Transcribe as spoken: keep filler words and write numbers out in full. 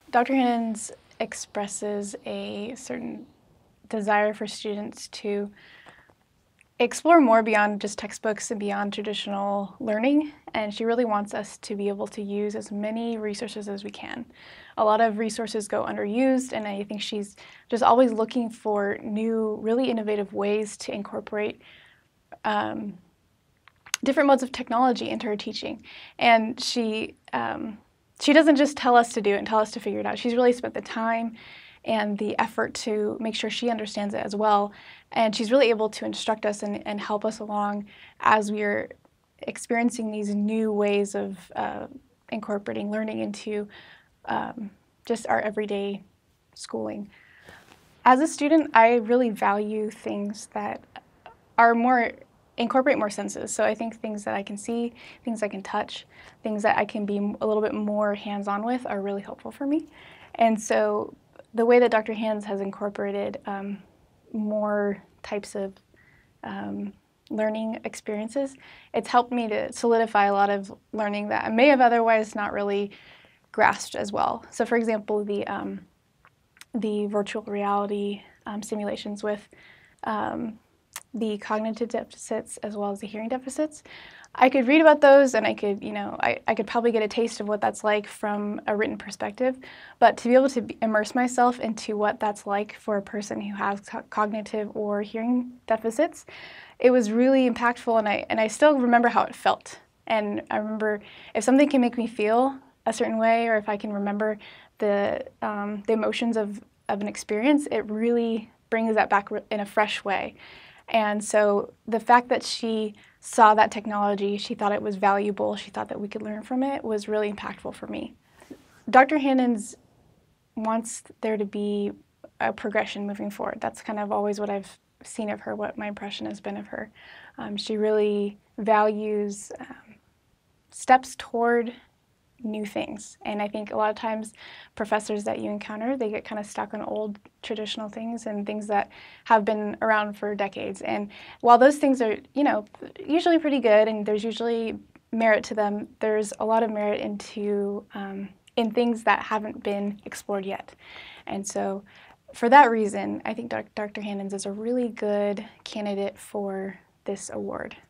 Doctor Hannons expresses a certain desire for students to explore more beyond just textbooks and beyond traditional learning, and she really wants us to be able to use as many resources as we can. A lot of resources go underused, and I think she's just always looking for new, really innovative ways to incorporate um, different modes of technology into her teaching. And she um, she doesn't just tell us to do it and tell us to figure it out. She's really spent the time and the effort to make sure she understands it as well. And she's really able to instruct us and, and help us along as we're experiencing these new ways of uh, incorporating learning into um, just our everyday schooling. As a student, I really value things that are more incorporate more senses. So I think things that I can see, things I can touch, things that I can be a little bit more hands-on with are really helpful for me. And so the way that Doctor Hannons has incorporated um, more types of um, learning experiences, it's helped me to solidify a lot of learning that I may have otherwise not really grasped as well. So for example, the, um, the virtual reality um, simulations with um, the cognitive deficits as well as the hearing deficits. I could read about those and I could, you know, I, I could probably get a taste of what that's like from a written perspective, but to be able to be, immerse myself into what that's like for a person who has co cognitive or hearing deficits, it was really impactful, and I, and I still remember how it felt. And I remember if something can make me feel a certain way, or if I can remember the, um, the emotions of, of an experience, it really brings that back in a fresh way. And so the fact that she saw that technology, she thought it was valuable, she thought that we could learn from it, was really impactful for me. Doctor Hannons wants there to be a progression moving forward. That's kind of always what I've seen of her, what my impression has been of her. Um, she really values um, steps toward new things. And I think a lot of times professors that you encounter, they get kind of stuck on old traditional things and things that have been around for decades. And while those things are, you know, usually pretty good and there's usually merit to them, there's a lot of merit into um, in things that haven't been explored yet. And so for that reason, I think Doctor Hannons is a really good candidate for this award.